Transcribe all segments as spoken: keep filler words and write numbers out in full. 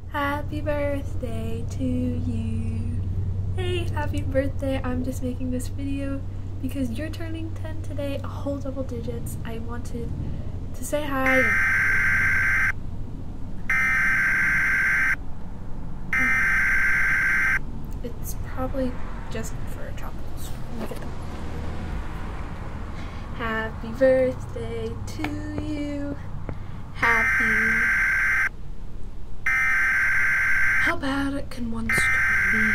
Happy birthday to you. Hey, happy birthday. I'm just making this video because you're turning ten today, a whole double digits. I wanted to say hi. It's probably just for a tropical storm. Let me get them. Happy birthday to you. Happy. How bad can one storm be?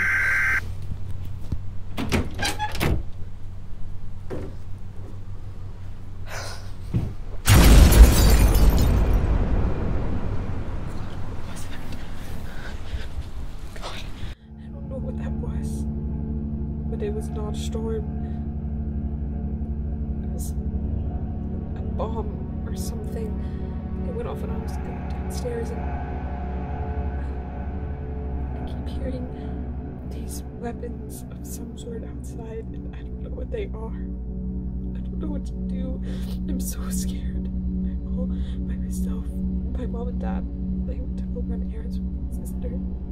But it was not a storm. It was a bomb or something. It went off when I was going downstairs, and I keep hearing these weapons of some sort outside, and I don't know what they are. I don't know what to do. I'm so scared. I'm all by myself. My mom and dad, they went to go run errands with my sister.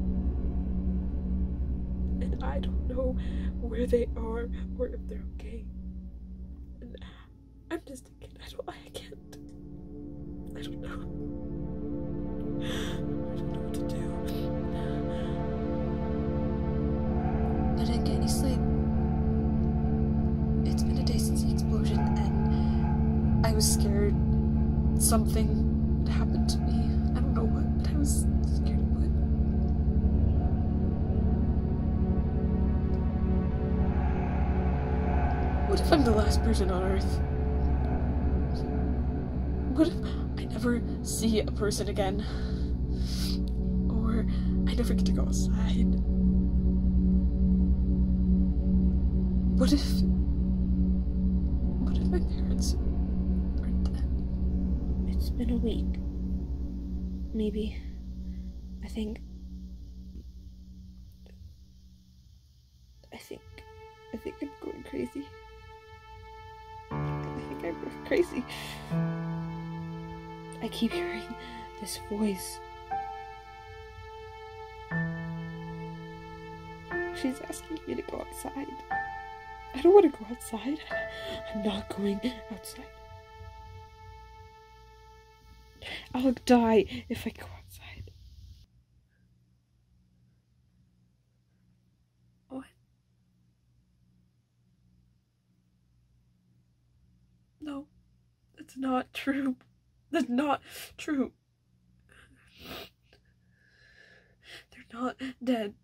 And I don't know where they are or if they're okay. And I'm just thinking, I don't, I can't. I don't know. I don't know what to do. I didn't get any sleep. It's been a day since the explosion, and I was scared something had happened to me. I don't know what, but I was scared of what. What if I'm the last person on Earth? What if I never see a person again? Or I never get to go outside? What if... What if my parents are dead? It's been a week. Maybe. I think... I think... I think I'm going crazy. I think I'm going crazy. I keep hearing this voice. She's asking me to go outside. I don't want to go outside. I'm not going outside. I'll die if I go outside. What? No, that's not true. That's not true. They're not dead.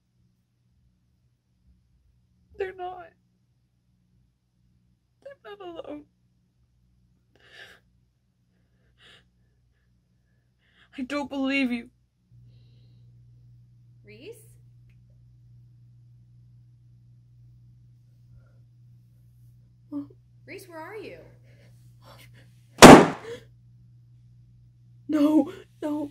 They're not. I'm not alone. I don't believe you. Reese? Well, Reese, where are you? No, no.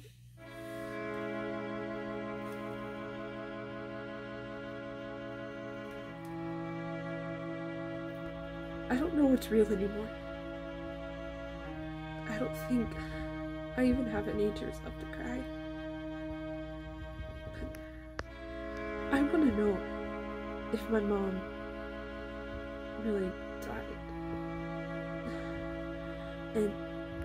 I don't know what's real anymore. I don't think I even have any tears left to cry. But I want to know if my mom really died. And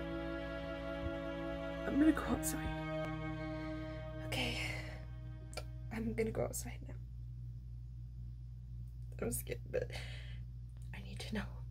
I'm gonna go outside. Okay. I'm gonna go outside now. I'm scared, but I need to know.